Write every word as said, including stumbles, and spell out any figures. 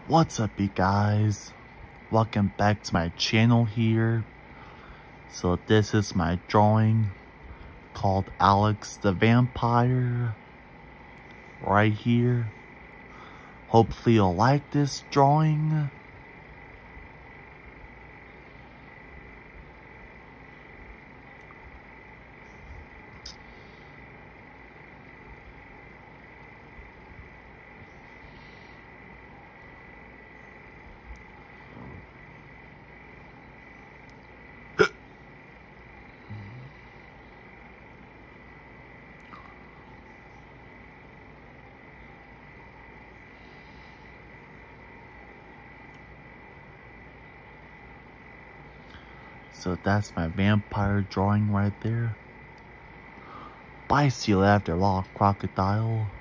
What's up, you guys? Welcome back to my channel here. So this is my drawing called Alex the Vampire right here. Hopefully you'll like this drawing. So that's my vampire drawing right there. Bye, see you later, Law Crocodile.